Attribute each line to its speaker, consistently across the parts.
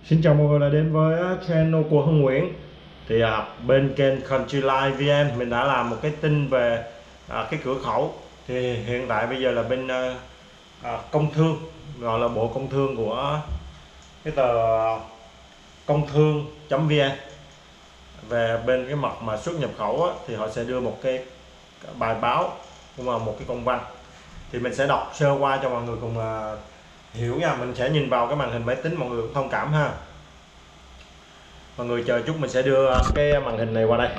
Speaker 1: Xin chào mọi người đã đến với channel của Hưng Nguyễn. Thì bên kênh Country Life VN mình đã làm một cái tin về cái cửa khẩu. Thì hiện tại bây giờ là bên công thương, gọi là bộ công thương của cái tờ công thương.vn, về bên cái mặt mà xuất nhập khẩu á, thì họ sẽ đưa một cái bài báo cũng là một cái công văn. Thì mình sẽ đọc sơ qua cho mọi người cùng hiểu nha. Mình sẽ nhìn vào cái màn hình máy tính, mọi người cũng thông cảm ha. Mọi người chờ chút, mình sẽ đưa cái màn hình này qua đây.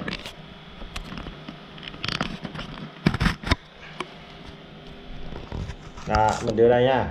Speaker 1: Mình đưa đây nha.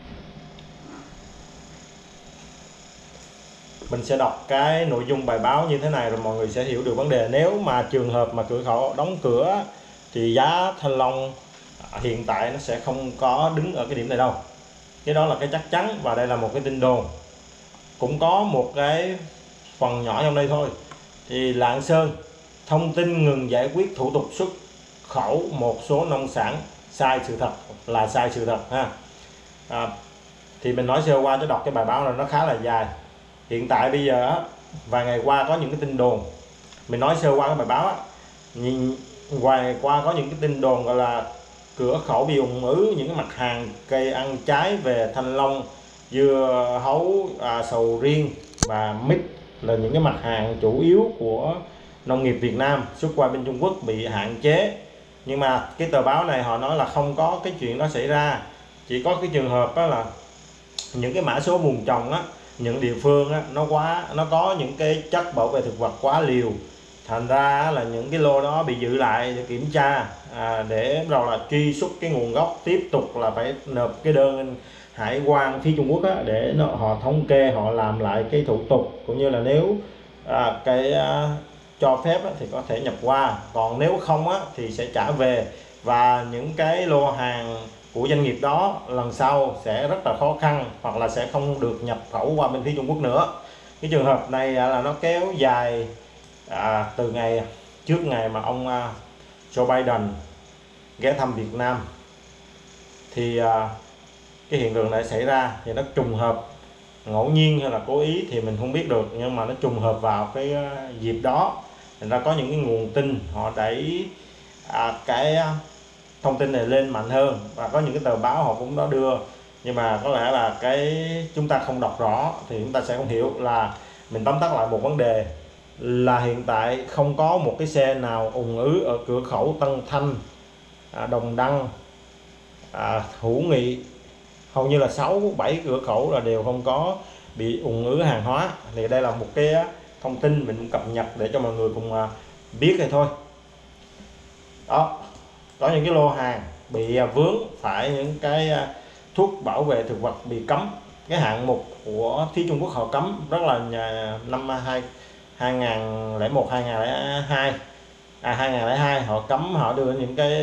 Speaker 1: Mình sẽ đọc cái nội dung bài báo như thế này rồi mọi người sẽ hiểu được vấn đề. Nếu mà trường hợp mà cửa khẩu đóng cửa thì giá thanh long hiện tại nó sẽ không có đứng ở cái điểm này đâu. Cái đó là cái chắc chắn, và đây là một cái tin đồn. Cũng có một cái phần nhỏ trong đây thôi. Thì Lạng Sơn thông tin ngừng giải quyết thủ tục xuất khẩu một số nông sản sai sự thật, là sai sự thật ha. Thì mình nói sơ qua cho đọc cái bài báo này nó khá là dài. Hiện tại bây giờ vài ngày qua có những cái tin đồn, mình nói sơ qua cái bài báo vài ngày qua có những cái tin đồn gọi là cửa khẩu bị ùn ứ những cái mặt hàng cây ăn trái về thanh long, dưa hấu, sầu riêng và mít, là những cái mặt hàng chủ yếu của nông nghiệp Việt Nam xuất qua bên Trung Quốc bị hạn chế. Nhưng mà cái tờ báo này họ nói là không có cái chuyện đó xảy ra, chỉ có cái trường hợp đó là những cái mã số vùng trồng á, những địa phương á, nó có những cái chất bảo vệ thực vật quá liều, thành ra là những cái lô đó bị giữ lại để kiểm tra, để rồi là truy xuất cái nguồn gốc, tiếp tục là phải nộp cái đơn hải quan phía Trung Quốc á, để họ thống kê, họ làm lại cái thủ tục, cũng như là nếu cho phép á, thì có thể nhập qua, còn nếu không á, thì sẽ trả về. Và những cái lô hàng của doanh nghiệp đó lần sau sẽ rất là khó khăn, hoặc là sẽ không được nhập khẩu qua bên phía Trung Quốc nữa. Cái trường hợp này là nó kéo dài từ trước ngày mà ông Joe Biden ghé thăm Việt Nam, thì cái hiện tượng này xảy ra. Thì nó trùng hợp, ngẫu nhiên hay là cố ý thì mình không biết được, nhưng mà nó trùng hợp vào cái dịp đó. Thành ra có những cái nguồn tin họ đẩy cái thông tin này lên mạnh hơn, và có những cái tờ báo họ cũng đã đưa, nhưng mà có lẽ là chúng ta không đọc rõ thì chúng ta sẽ không hiểu. Là mình tóm tắt lại một vấn đề là hiện tại không có một cái xe nào ùn ứ ở cửa khẩu Tân Thanh, Đồng Đăng, Hữu Nghị, hầu như là 6-7 cửa khẩu là đều không có bị ùn ứ hàng hóa. Thì đây là một cái thông tin mình cập nhật để cho mọi người cùng biết vậy thôi. Đó, có những cái lô hàng bị vướng phải những cái thuốc bảo vệ thực vật bị cấm. Cái hạng mục của phía Trung Quốc họ cấm rất là năm 2001 2002 2002 họ cấm, họ đưa những cái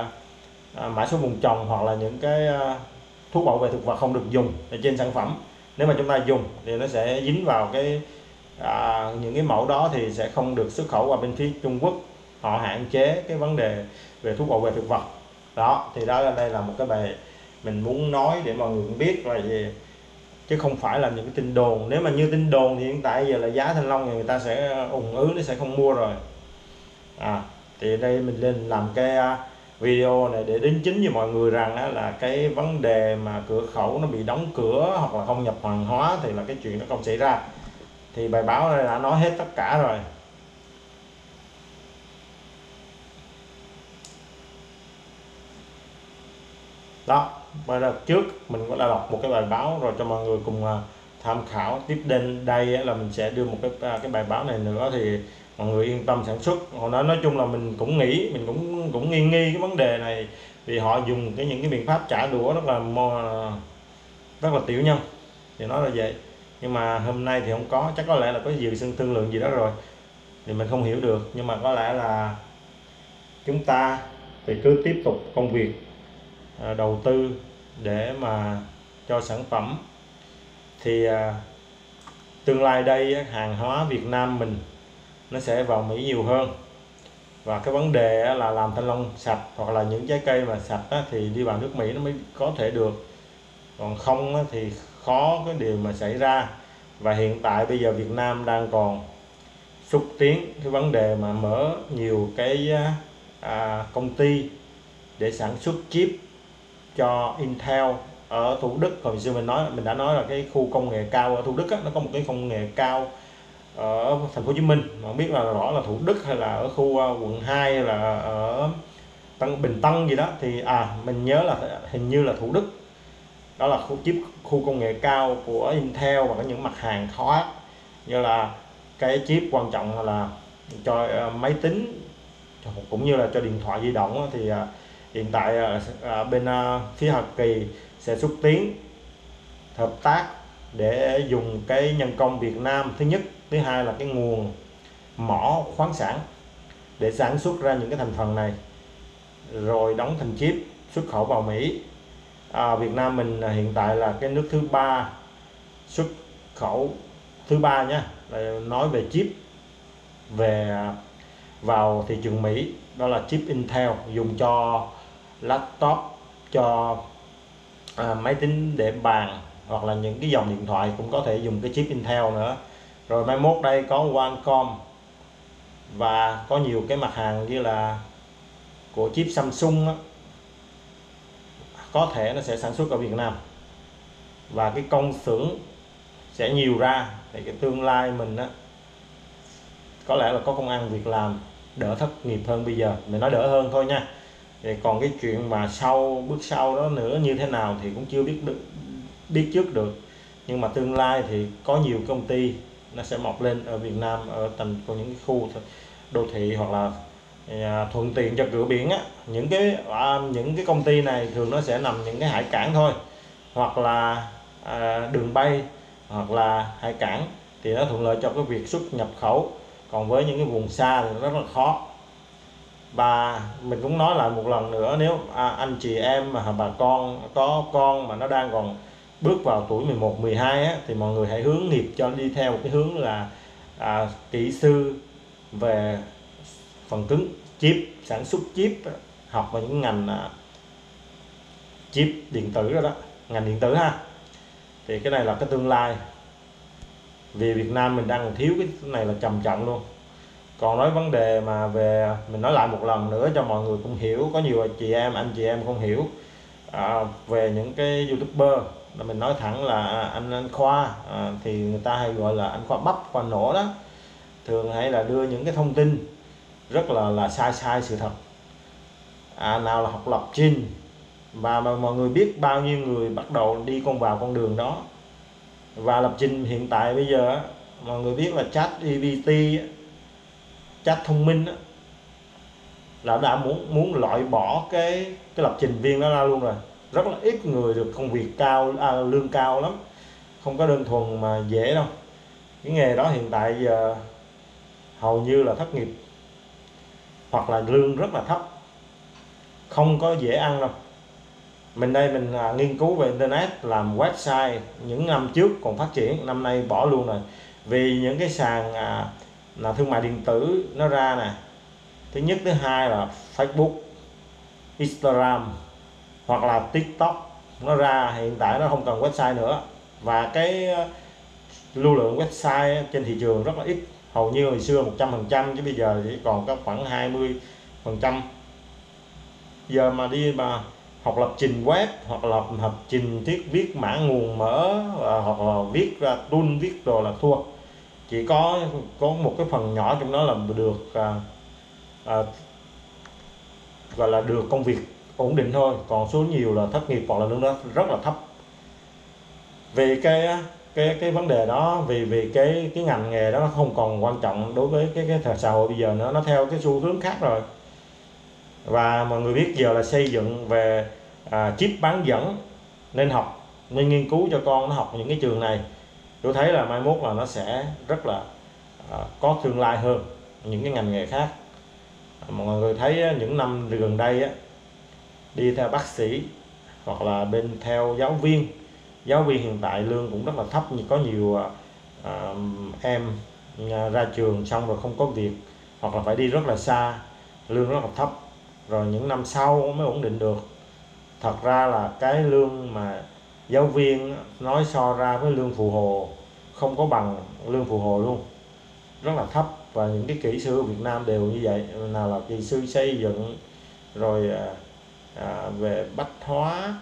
Speaker 1: mã số vùng trồng hoặc là những cái thuốc bảo vệ thực vật không được dùng ở trên sản phẩm. Nếu mà chúng ta dùng thì nó sẽ dính vào những cái mẫu đó, thì sẽ không được xuất khẩu qua bên phía Trung Quốc. Họ hạn chế cái vấn đề về thuốc bảo vệ thực vật đó. Thì đây là một cái bài mình muốn nói để mọi người biết là gì, chứ không phải là những cái tin đồn. Nếu mà như tin đồn thì hiện tại giờ là giá thanh long người ta sẽ ùn ứ, nó sẽ không mua rồi. Thì đây mình lên làm cái video này để đính chính với mọi người rằng là cái vấn đề mà cửa khẩu nó bị đóng cửa hoặc là không nhập hàng hóa thì là cái chuyện nó không xảy ra. Thì bài báo này đã nói hết tất cả rồi. Đó, và đợt trước mình cũng đã đọc một cái bài báo rồi cho mọi người cùng tham khảo. Tiếp đến đây là mình sẽ đưa một cái bài báo này nữa, thì mọi người yên tâm sản xuất. Họ nói chung là mình cũng nghĩ, mình cũng nghi cái vấn đề này, vì họ dùng những cái biện pháp trả đũa rất là tiểu nhân, thì nói là vậy. Nhưng mà hôm nay thì không có, chắc có lẽ là có sự thương lượng gì đó rồi, thì mình không hiểu được. Nhưng mà có lẽ là chúng ta thì cứ tiếp tục công việc đầu tư để mà cho sản phẩm. Thì tương lai đây hàng hóa Việt Nam mình nó sẽ vào Mỹ nhiều hơn. Và cái vấn đề là làm thanh long sạch hoặc là những trái cây mà sạch thì đi vào nước Mỹ nó mới có thể được, còn không thì khó cái điều mà xảy ra. Và hiện tại bây giờ Việt Nam đang còn xúc tiến cái vấn đề mà mở nhiều cái công ty để sản xuất chip cho Intel ở Thủ Đức. Hồi xưa mình đã nói là cái khu công nghệ cao ở Thủ Đức á, nó có một cái công nghệ cao ở thành phố Hồ Chí Minh, mà không biết là rõ là Thủ Đức hay là ở khu quận 2 hay là ở Bình Tân gì đó, thì mình nhớ là hình như là Thủ Đức. Đó là khu công nghệ cao của Intel và có những mặt hàng khác như là cái chip quan trọng là cho máy tính cũng như là cho điện thoại di động. Thì hiện tại bên phía Hoa Kỳ sẽ xúc tiến hợp tác để dùng cái nhân công Việt Nam, thứ nhất, thứ hai là cái nguồn mỏ khoáng sản để sản xuất ra những cái thành phần này rồi đóng thành chip xuất khẩu vào Mỹ. Việt Nam mình hiện tại là cái nước thứ 3 xuất khẩu thứ 3 nhé, nói về chip vào thị trường Mỹ. Đó là chip Intel dùng cho laptop, cho máy tính để bàn, hoặc là những cái dòng điện thoại cũng có thể dùng cái chip Intel nữa. Rồi mai mốt đây có Qualcomm và có nhiều cái mặt hàng như là của chip Samsung đó, có thể nó sẽ sản xuất ở Việt Nam và cái công xưởng sẽ nhiều ra, thì cái tương lai mình á có lẽ là có công ăn việc làm, đỡ thất nghiệp hơn bây giờ. Mình nói đỡ hơn thôi nha, thì còn cái chuyện mà bước sau đó nữa như thế nào thì cũng chưa biết trước được. Nhưng mà tương lai thì có nhiều công ty nó sẽ mọc lên ở Việt Nam, ở có những cái khu đô thị hoặc là thuận tiện cho cửa biển á. Những cái công ty này thường nó sẽ nằm những cái hải cảng thôi, hoặc là đường bay, hoặc là hải cảng, thì nó thuận lợi cho cái việc xuất nhập khẩu. Còn với những cái vùng xa thì nó rất là khó. Và mình cũng nói lại một lần nữa, nếu anh chị em mà bà con có con mà nó đang còn bước vào tuổi 11, 12 á, thì mọi người hãy hướng nghiệp cho đi theo một cái hướng là kỹ sư về phần cứng chip, sản xuất chip, học vào những ngành chip điện tử đó, ngành điện tử ha. Thì cái này là cái tương lai, vì Việt Nam mình đang thiếu cái này là trầm trọng luôn. Còn nói vấn đề mà về, mình nói lại một lần nữa cho mọi người cũng hiểu, có nhiều anh chị em không hiểu về những cái YouTuber, là mình nói thẳng là anh Khoa, thì người ta hay gọi là anh Khoa bắp, Khoa nổ đó, thường hay là đưa những cái thông tin rất là sai sự thật. Nào là học lập trình, và mà mọi người biết bao nhiêu người bắt đầu đi vào con đường đó. Và lập trình hiện tại bây giờ mọi người biết là ChatGPT, chat thông minh là đã muốn loại bỏ cái lập trình viên đó ra luôn rồi. Rất là ít người được công việc cao, lương cao lắm, không có đơn thuần mà dễ đâu. Cái nghề đó hiện tại giờ hầu như là thất nghiệp, hoặc là lương rất là thấp, không có dễ ăn đâu. Mình nghiên cứu về internet, làm website những năm trước còn phát triển, năm nay bỏ luôn rồi, vì những cái sàn là thương mại điện tử nó ra nè. Thứ nhất, thứ hai là Facebook, Instagram hoặc là TikTok nó ra, hiện tại nó không cần website nữa. Và cái lưu lượng website trên thị trường rất là ít, hầu như hồi xưa 100%, chứ bây giờ chỉ còn có khoảng 20%. Giờ mà đi mà học lập trình web, hoặc là lập trình viết mã nguồn mở, hoặc là viết ra tool, viết rồi là thua. Chỉ có một cái phần nhỏ trong đó là được gọi là được công việc ổn định thôi, còn số nhiều là thất nghiệp hoặc là lương đó rất là thấp. Vì cái vấn đề đó, vì cái ngành nghề đó nó không còn quan trọng đối với cái thời xã hội bây giờ nữa, nó theo cái xu hướng khác rồi. Và mọi người biết giờ là xây dựng về chip bán dẫn, nên nghiên cứu cho con nó học những cái trường này. Tôi thấy là mai mốt là nó sẽ rất là có tương lai hơn những cái ngành nghề khác. Mọi người thấy những năm gần đây đi theo bác sĩ hoặc là theo giáo viên hiện tại lương cũng rất là thấp. Có nhiều em ra trường xong rồi không có việc, hoặc là phải đi rất là xa, lương rất là thấp, rồi những năm sau mới ổn định được. Thật ra là cái lương mà giáo viên nói so ra với lương phụ hồ không có bằng lương Phụ Hồ luôn, rất là thấp. Và những cái kỹ sư Việt Nam đều như vậy, nào là kỹ sư xây dựng, rồi về bách hóa,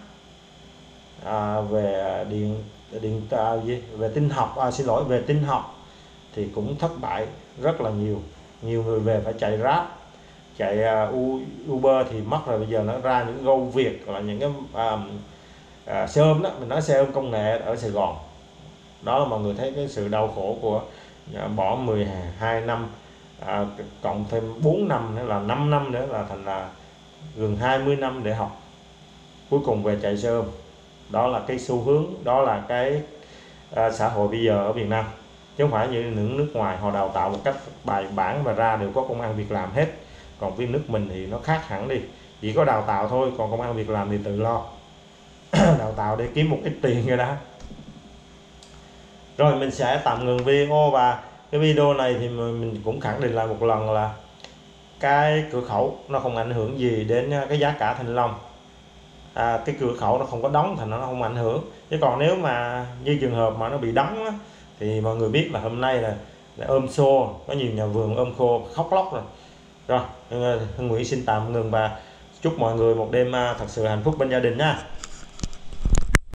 Speaker 1: về về tinh học, về tinh học thì cũng thất bại rất là nhiều. Nhiều người về phải chạy Grab, chạy Uber thì mất rồi. Bây giờ nó ra những Go Việt, là những cái xe ôm đó, mình nói xe ôm công nghệ ở Sài Gòn. Đó là mọi người thấy cái sự đau khổ của bỏ 12 năm, cộng thêm 4 năm nữa là 5 năm nữa, là thành là gần 20 năm để học, cuối cùng về chạy xe ôm. Đó là cái xu hướng, đó là cái xã hội bây giờ ở Việt Nam, chứ không phải như những nước ngoài họ đào tạo một cách bài bản và ra đều có công ăn việc làm hết. Còn với nước mình thì nó khác hẳn đi, chỉ có đào tạo thôi, còn công ăn việc làm thì tự lo. Đào tạo để kiếm một ít tiền rồi đó. Rồi mình sẽ tạm ngừng video, và cái video này thì mình cũng khẳng định lại một lần là cái cửa khẩu nó không ảnh hưởng gì đến cái giá cả thanh long. Cái cửa khẩu nó không có đóng thành nó không ảnh hưởng. Chứ còn nếu mà như trường hợp mà nó bị đóng á, thì mọi người biết là hôm nay là ôm xô, có nhiều nhà vườn ôm khô khóc lóc rồi. Rồi Hưng Nguyễn xin tạm ngừng và chúc mọi người một đêm thật sự hạnh phúc bên gia đình nha.